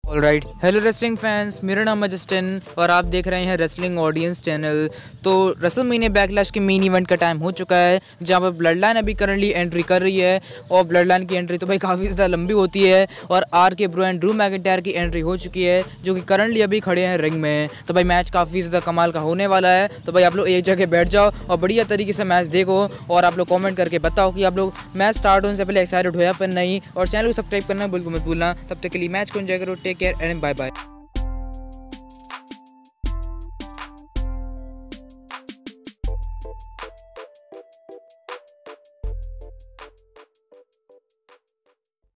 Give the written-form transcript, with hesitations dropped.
Alright, hello wrestling fans, मेरा नाम है जस्टिन और आप देख रहे हैं रेसलिंग ऑडियंस चैनल। तो रेसलमेनिया बैकलैश के मेन इवेंट का टाइम हो चुका है, जहां पर ब्लड लाइन अभी करंटली एंट्री कर रही है। और ब्लड लाइन की एंट्री तो भाई काफ़ी ज़्यादा लंबी होती है और RK bro and Drew McIntyre की एंट्री हो चुकी है, जो कि करंटली अभी खड़े हैं रिंग में। तो भाई मैच काफ़ी ज़्यादा कमाल का होने वाला है। तो भाई आप लोग एक जगह बैठ जाओ और बढ़िया तरीके से मैच देखो और आप लोग कॉमेंट करके बताओ कि आप लोग मैच स्टार्ट होने से पहले एक्साइटेड हो या फिर नहीं। और चैनल को सब्सक्राइब करना बिल्कुल मत भूलना। तब तक के लिए मैच को एंजॉय करो, take care and bye bye.